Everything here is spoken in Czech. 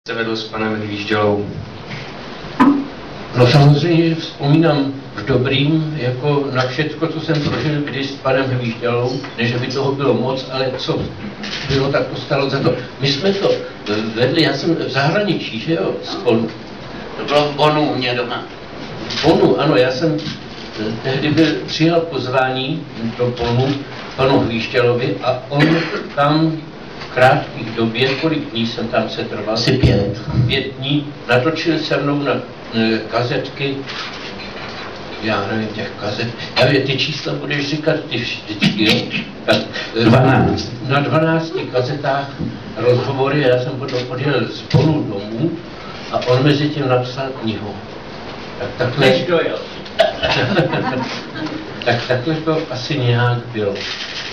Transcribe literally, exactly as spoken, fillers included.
se vedl s panem Hvíždělou? No samozřejmě vzpomínám v dobrým, jako na všechno, co jsem prožil když s panem Hvíždělou, než by toho bylo moc, ale co bylo, tak to stalo za to. My jsme to vedli, já jsem v zahraničí, že jo, spolu. To bylo v Bonu u mě doma. V Bonu, ano, já jsem tehdy byl, přijal pozvání do Bonu panu Hvíždělovi a on tam v krátkých době, kolik dní jsem tam se trval? Asi pět. Pět dní, natočil se mnou na e, kazetky, já nevím, těch kazet, já vím, ty čísla budeš říkat ty vždycky, jo? Tak, e, dvanáct. Na dvanácti kazetách rozhovory, já jsem potom odjel z Bonu domů a on mezi tím napsal knihu. Tak takhle... Než dojel. tak takhle to asi nějak bylo.